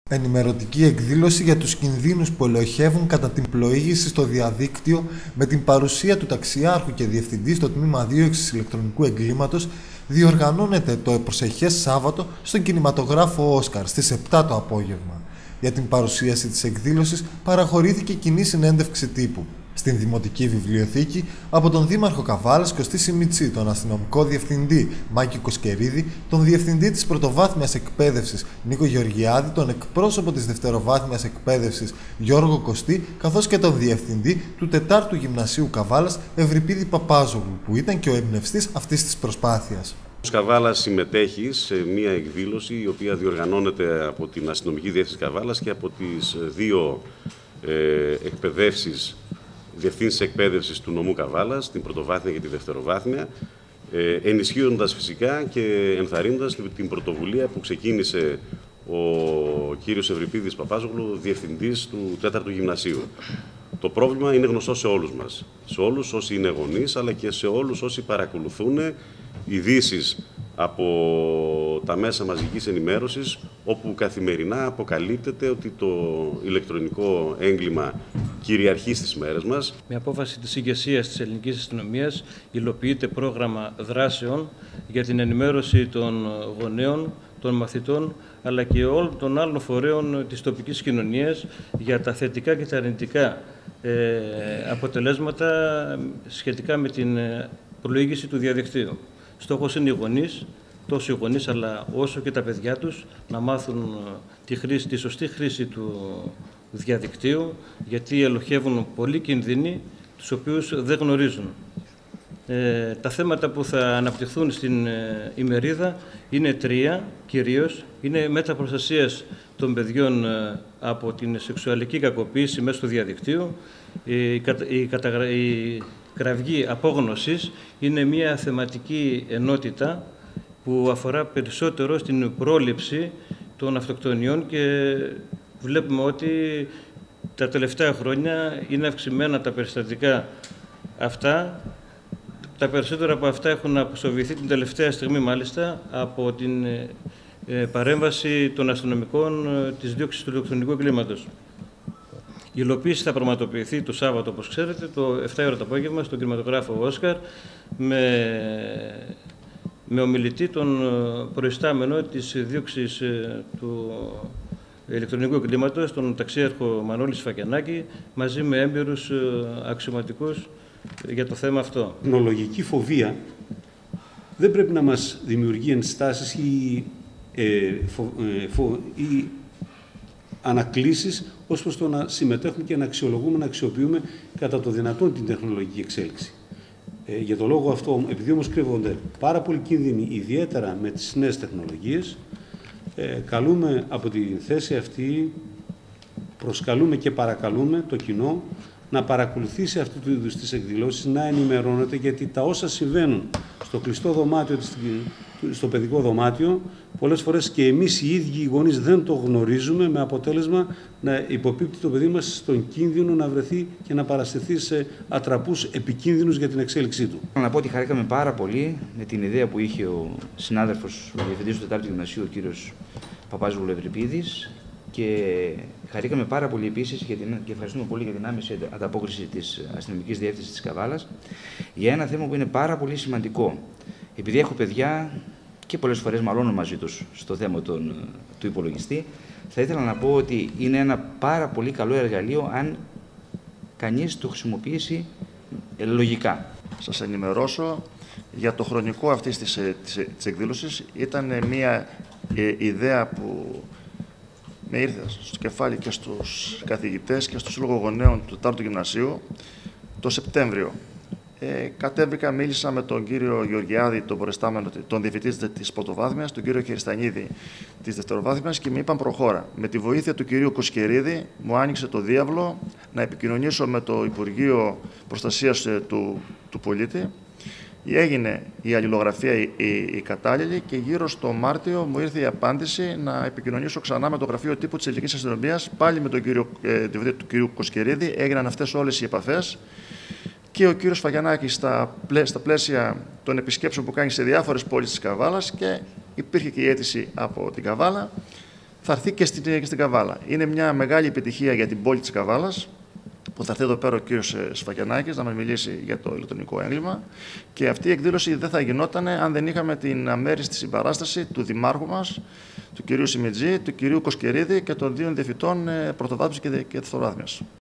Ενημερωτική εκδήλωση για τους κινδύνους που ελοχεύουν κατά την πλοήγηση στο διαδίκτυο με την παρουσία του ταξιάρχου και διευθυντή στο τμήμα δίωξης ηλεκτρονικού εγκλήματος διοργανώνεται το προσεχές Σάββατο στον κινηματογράφο Όσκαρ στις 7 το απόγευμα. Για την παρουσίαση της εκδήλωσης παραχωρήθηκε κοινή συνέντευξη τύπου στην Δημοτική Βιβλιοθήκη από τον Δήμαρχο Καβάλας Κωστή Σιμιτσή, τον αστυνομικό διευθυντή Μάκη Κοσκερίδη, τον διευθυντή της πρωτοβάθμιας εκπαίδευσης Νίκο Γεωργιάδη, τον εκπρόσωπο της δευτεροβάθμιας εκπαίδευσης Γιώργο Κωστή, καθώς και τον διευθυντή του 4ου Γυμνασίου Καβάλας Ευρυπίδη Παπάζογλου, που ήταν και ο εμπνευστής αυτής της προσπάθειας. Ο Καβάλας συμμετέχει σε μια εκδήλωση η οποία διοργανώνεται από την Αστυνομική Διεύθυνση Καβάλας και από τις δύο εκπαιδεύσεις, διευθύνσεις εκπαίδευσης του νομού Καβάλας, την πρωτοβάθμια και τη δευτεροβάθμια, ενισχύοντας φυσικά και ενθαρρύνοντας την πρωτοβουλία που ξεκίνησε ο κύριος Ευρυπίδης Παπάζογλου, διευθυντής του 4ου Γυμνασίου. Το πρόβλημα είναι γνωστό σε όλους μας, σε όλους όσοι είναι γονείς, αλλά και σε όλους όσοι παρακολουθούν ειδήσεις από τα μέσα μαζικής ενημέρωσης, όπου καθημερινά αποκαλύπτεται ότι το ηλεκτρονικό έγκλημα κυριαρχεί στις μέρες μας. Με απόφαση της ηγεσίας της ελληνικής αστυνομίας υλοποιείται πρόγραμμα δράσεων για την ενημέρωση των γονέων, των μαθητών, αλλά και όλων των άλλων φορέων της τοπικής κοινωνίας για τα θετικά και τα αρνητικά αποτελέσματα σχετικά με την πλοήγηση του διαδικτύου. Στόχος είναι οι γονείς, τόσο οι γονείς αλλά όσο και τα παιδιά τους, να μάθουν τη σωστή χρήση του διαδικτύου, γιατί ελοχεύουν πολλοί κινδύνοι, τους οποίους δεν γνωρίζουν. Τα θέματα που θα αναπτυχθούν στην ημερίδα είναι τρία κυρίως. Είναι μέτρα προστασίας των παιδιών από την σεξουαλική κακοποίηση μέσω του διαδικτύου, η κραυγή απόγνωσης είναι μια θεματική ενότητα που αφορά περισσότερο στην πρόληψη των αυτοκτονιών και βλέπουμε ότι τα τελευταία χρόνια είναι αυξημένα τα περιστατικά αυτά. Τα περισσότερα από αυτά έχουν αποσοβηθεί την τελευταία στιγμή μάλιστα από την παρέμβαση των αστυνομικών της δίωξης του ηλεκτρονικού εγκλήματος. Η υλοποίηση θα πραγματοποιηθεί το Σάββατο, όπως ξέρετε, το 7 ώρα το απόγευμα, στον κινηματογράφο Όσκαρ, με ομιλητή τον προϊστάμενο της δίωξης του ηλεκτρονικού εγκλήματος, τον ταξίαρχο Μανώλη Σφακιανάκη, μαζί με έμπειρους αξιωματικούς για το θέμα αυτό. Η τεχνολογική φοβία δεν πρέπει να μας δημιουργεί ενστάσεις ή ανακλήσεις ως προς το να συμμετέχουμε και να αξιολογούμε, να αξιοποιούμε κατά το δυνατόν την τεχνολογική εξέλιξη. Για τον λόγο αυτό, επειδή όμως κρύβονται πάρα πολλοί κίνδυνοι, ιδιαίτερα με τις νέες τεχνολογίες, καλούμε από τη θέση αυτή, προσκαλούμε και παρακαλούμε το κοινό να παρακολουθήσει αυτού του είδους τις εκδηλώσεις, να ενημερώνεται, γιατί τα όσα συμβαίνουν στο κλειστό δωμάτιο, στο παιδικό δωμάτιο, πολλές φορές και εμείς οι ίδιοι οι γονείς δεν το γνωρίζουμε, με αποτέλεσμα να υποπίπτει το παιδί μας στον κίνδυνο να βρεθεί και να παραστηθεί σε ατραπούς επικίνδυνους για την εξέλιξή του. Να πω ότι χαρήκαμε πάρα πολύ με την ιδέα που είχε ο συνάδελφος, ο διευθυντής του 4ου Γυμνασίου, ο κύριος Παπάζογλου Ευρυπίδης, και χαρήκαμε πάρα πολύ επίσης και ευχαριστούμε πολύ για την άμεση ανταπόκριση της Αστυνομικής Διεύθυνσης της Καβάλας για ένα θέμα που είναι πάρα πολύ σημαντικό. Επειδή έχω παιδιά και πολλές φορές μαλώνω μαζί τους στο θέμα του υπολογιστή, θα ήθελα να πω ότι είναι ένα πάρα πολύ καλό εργαλείο αν κανείς το χρησιμοποιήσει λογικά. Σας ενημερώσω για το χρονικό αυτής της εκδήλωσης. Ήταν μια ιδέα που με ήρθε στο κεφάλι και στους καθηγητές και στο Σύλλογο Γονέων του 4ου Γυμνασίου το Σεπτέμβριο. Κατέβηκα, μίλησα με τον κύριο Γεωργιάδη, τον προϊστάμενο, τον διευθυντή της πρωτοβάθμιας, τον κύριο Χεριστανίδη της δευτεροβάθμιας, και μου είπαν προχώρα. Με τη βοήθεια του κυρίου Κοσκερίδη μου άνοιξε το διάβλο να επικοινωνήσω με το Υπουργείο Προστασίας του Πολίτη. Έγινε η αλληλογραφία η κατάλληλη και γύρω στο Μάρτιο μου ήρθε η απάντηση να επικοινωνήσω ξανά με το Γραφείο Τύπου της Ελληνικής Αστυνομίας, πάλι με τον κύριο Κοσκερίδη. Έγιναν αυτές όλες οι επαφές και ο κύριος Σφακιανάκης στα πλαίσια των επισκέψεων που κάνει σε διάφορες πόλεις της Καβάλας, και υπήρχε και η αίτηση από την Καβάλα. θα έρθει και στην Καβάλα. Είναι μια μεγάλη επιτυχία για την πόλη της Καβάλας, που θα έρθει εδώ πέρα ο κύριος Σφακιανάκης να μας μιλήσει για το ηλεκτρονικό έγκλημα. Και αυτή η εκδήλωση δεν θα γινόταν αν δεν είχαμε την αμέριστη συμπαράσταση του Δημάρχου μας, του κυρίου Σιμιτζή, του κυρίου Κοσκερίδη και των δύο διευθυντών πρωτοβάθμιας και δευτεροβάθμιας.